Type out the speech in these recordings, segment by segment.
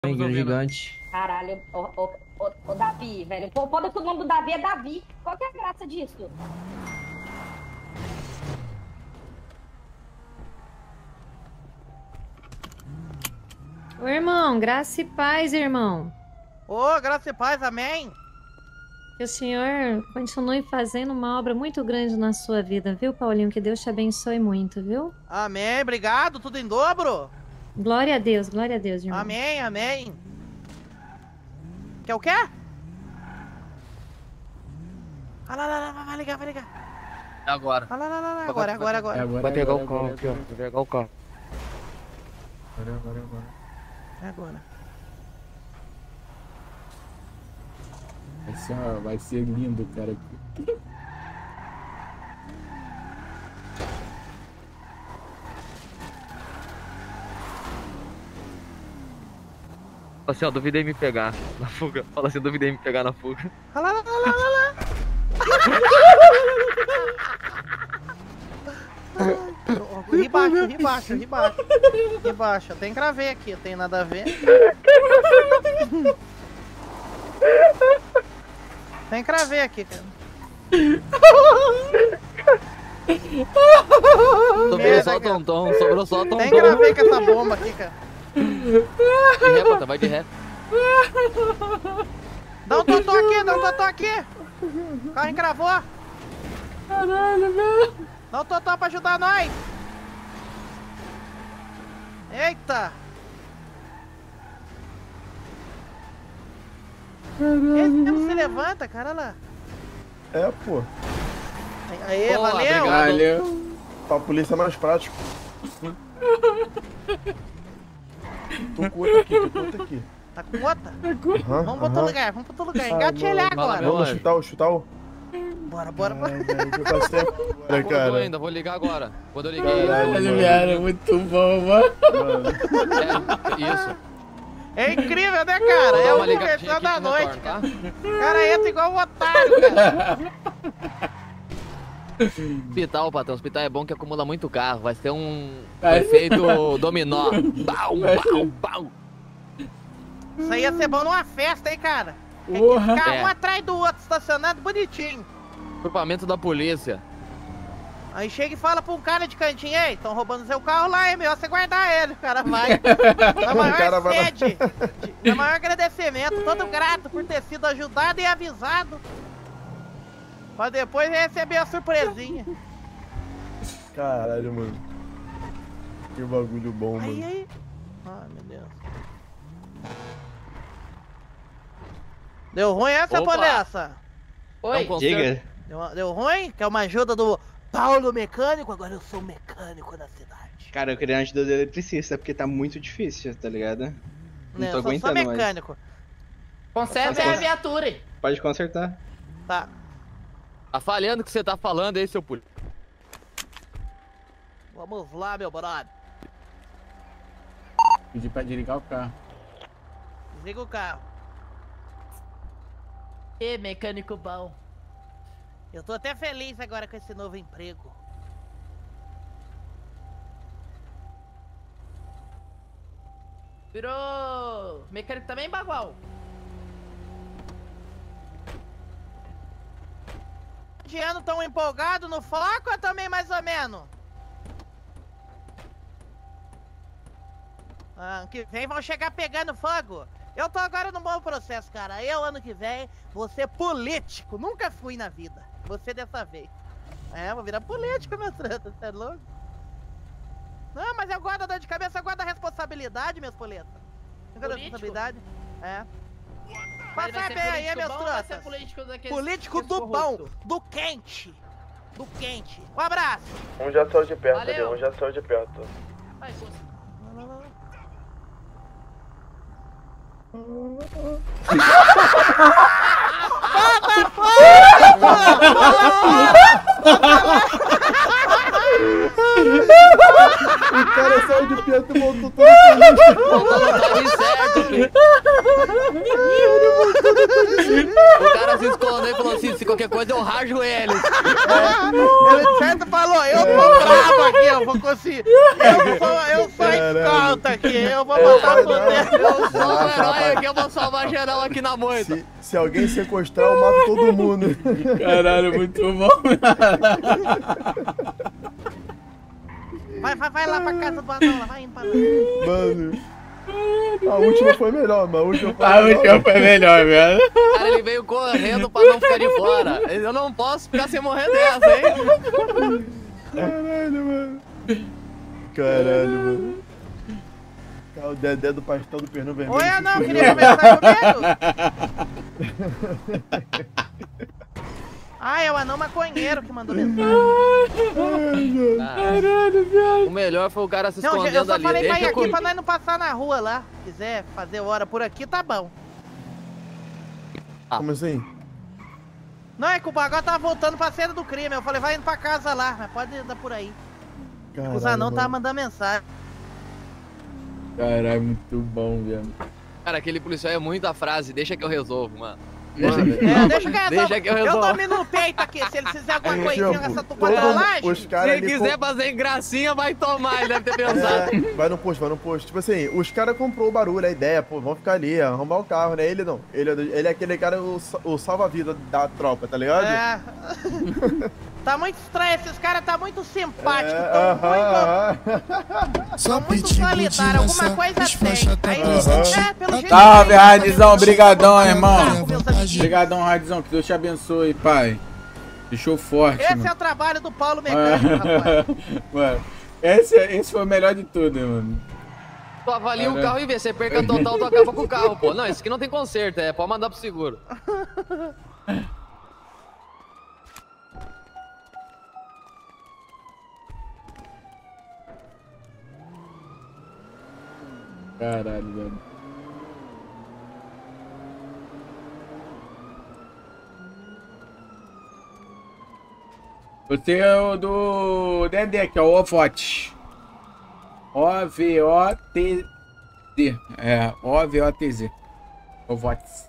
Igreja gigante. Caralho, ô Davi, velho. Pô, foda-se, o nome do Davi é Davi. Qual que é a graça disso? Ô, irmão, graça e paz, irmão. Ô, graça e paz, amém. Que o Senhor continue fazendo uma obra muito grande na sua vida, viu, Paulinho? Que Deus te abençoe muito, viu? Amém, obrigado, tudo em dobro. Glória a Deus, irmão. Amém, amém. Quer o quê? Ah, lá, vai ligar. Agora. Ah, lá, agora. Vai pegar o carro aqui, ó. Vai pegar o carro. É agora. Vai ser lindo, cara. Fala assim, ó, duvidei me pegar na fuga. Fala assim, duvidei me pegar na fuga. Ah, lá. Ribaixo. Tem gravei aqui, tem nada a ver. Tem cravei aqui, cara. Sobrou só o Tonton, sobrou só o Tonton. Tem cravei com essa bomba aqui, cara. De ré, Pata, vai de ré. Dá um totó aqui. O carro encravou. Caralho, velho. Dá um totó pra ajudar nós. Eita. Esse mesmo se levanta, cara, lá. É, pô. Aê, Pô, valeu. obrigado. Valeu. Pra polícia é mais prático. Tô com outra aqui. Tá com outra? Aham, Vamos pra outro lugar, Engate ele agora. meu Vamos anjo. chutar o... Bora. Eu passei agora, Acordou cara. ainda, vou ligar agora. Quando eu liguei. Caralho, mano. Muito bom, mano. Isso. É incrível, né, cara? Vou É dar o uma ligadinha diversão aqui da que noite, retorno, cara. tá? O cara entra igual um otário, cara. Hospital, patrão. Hospital é bom que acumula muito carro. Vai ser um efeito dominó. Bau. Isso aí ia ser bom numa festa, hein, cara? Porra. Ficar É. um atrás do outro, estacionado bonitinho. Grupamento da polícia. Aí chega e fala pra um cara de cantinho: ei, estão roubando seu carro lá, é melhor você guardar ele. O cara vai. Na maior cara vai lá. sede, na maior agradecimento, todo grato por ter sido ajudado e avisado. Pra depois receber a surpresinha. Caralho, mano. Que bagulho bom, mano. Aí. Ai, meu Deus. Deu ruim essa, Opa. Polessa? Oi, Diga. Deu ruim? Quer uma ajuda do Paulo Mecânico? Agora eu sou mecânico da cidade. Cara, eu queria uma ajuda do eletricista, porque tá muito difícil, tá ligado? Não tô eu sou aguentando mais. mecânico. Conserta a viatura. Pode consertar. Tá. Tá falhando o que você tá falando aí, seu polícia. Vamos lá, meu brother. Pedi pra desligar o carro. Desliga o carro. E mecânico bom. Eu tô até feliz agora com esse novo emprego. Virou mecânico também, Bagual? De ano tão empolgado no foco ou também mais ou menos? Ano que vem vão chegar pegando fogo. Eu tô agora num bom processo, cara. Eu, ano que vem, vou ser político. Nunca fui na vida. Você dessa vez. É, vou virar político, meu truta. Você é louco? Não, mas eu gosto da dor de cabeça, eu gosto da responsabilidade, meus poletas. Eu gosto da Político? responsabilidade. É. Mas Passa vai ser bem aí, político meus bom ou vai ser trutas. político daqueles Político daqueles do bom, corrupto? do quente. Do quente. Um abraço. Um já saiu de perto Valeu. ali, um já saiu de perto. Vai, força. O cara saiu de perto e voltou todo feliz. Voltou no time certo, filho. O cara cara se escondeu e falou assim, se qualquer coisa eu rajo eles. Ele certo falou, eu tô bravo aqui, eu vou conseguir. Eu sou escolta aqui, eu vou botar por dentro. Eu sou o herói aqui, eu vou salvar geral aqui na moita. Se alguém sequestrar, eu mato todo mundo. Caralho, muito bom. Vai lá pra casa do anão, lá, vai indo pra lá. Mano. A última foi melhor, mas a última foi melhor, velho. Cara, ele veio correndo pra não ficar de fora. Eu não posso ficar sem morrer dessa, hein? Caralho, mano. O Dedé do pastel do Pernão Vermelho. Oi, anão, queria conversar comigo? Ah, é o anão maconheiro que mandou mensagem. Caralho, velho. O melhor foi o cara se escondendo ali. Eu só falei pra ir Deixa aqui pra nós não passar na rua lá. Se quiser fazer hora por aqui, tá bom. Como assim? Não, é que o bagulho tava voltando pra cena do crime. Eu falei, vai indo pra casa lá, mas pode andar por aí. Caralho, Os anão mano. tava mandando mensagem. Caralho, muito bom, velho. Cara, aquele policial é muita frase, deixa que eu resolvo, mano. Mano, Deixa que eu resolvo. Eu domino no peito aqui, se ele fizer alguma coisinha tipo, nessa tua trollagem. os Se caras ele ali quiser fazer gracinha, vai tomar, ele deve ter pensado. vai no posto. Tipo assim, os caras comprou o barulho, a ideia, pô, vão ficar ali, arrumar o carro, né? Ele não. Ele é aquele cara, o salva-vida da tropa, tá ligado? É. Tá muito estranho, esses caras tá muito simpáticos, tão muito solitários, alguma coisa tem. Aí, pelo jeito Salve, Radzão, brigadão, irmão. Obrigadão, Radzão, que Deus te abençoe, pai. Deixou forte, Esse mano. é o trabalho do Paulo Mecânico, rapaz. Mano, esse foi o melhor de tudo, mano. Tu avalia o carro e vê, você perca total, tu acaba com o carro, pô. Não, esse aqui não tem conserto, pode mandar pro seguro. Caralho, velho. Você é o do Dedé, que é o Ovote. O-V-O-T-Z. É, O-V-O-T-Z. Ovotes.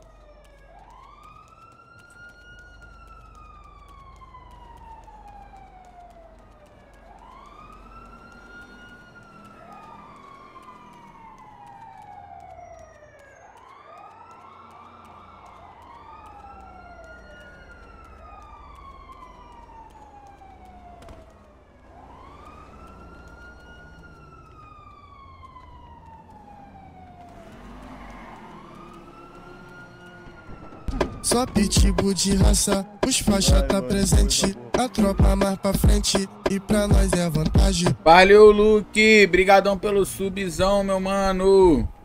Só pitbull de raça, os faixa tá presente, a tropa mais pra frente e pra nós é vantagem. Valeu, Luke. Brigadão pelo subzão, meu mano.